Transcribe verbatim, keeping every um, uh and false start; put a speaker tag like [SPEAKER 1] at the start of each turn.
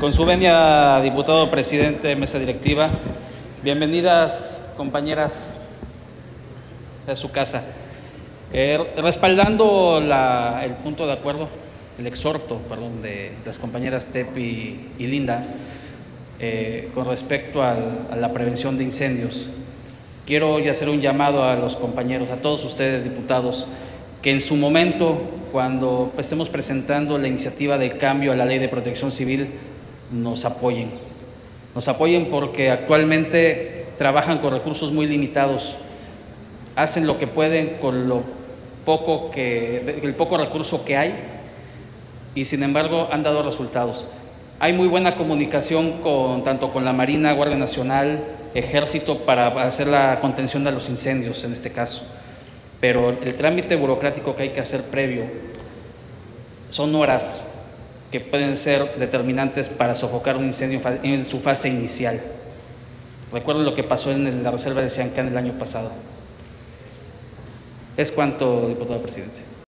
[SPEAKER 1] Con su venia, diputado presidente, mesa directiva, bienvenidas compañeras a su casa. Eh, respaldando la, el punto de acuerdo, el exhorto, perdón, de las compañeras Tepi y Linda, eh, con respecto al, a la prevención de incendios, quiero hoy hacer un llamado a los compañeros, a todos ustedes diputados, que en su momento, cuando estemos presentando la iniciativa de cambio a la Ley de Protección Civil, nos apoyen. Nos apoyen porque actualmente trabajan con recursos muy limitados, hacen lo que pueden con lo poco que, el poco recurso que hay, y sin embargo han dado resultados. Hay muy buena comunicación con, tanto con la Marina, Guardia Nacional, Ejército, para hacer la contención de los incendios en este caso. Pero el trámite burocrático que hay que hacer previo son horas que pueden ser determinantes para sofocar un incendio en su fase inicial. Recuerden lo que pasó en la reserva de Siancán el año pasado. Es cuanto, diputado presidente.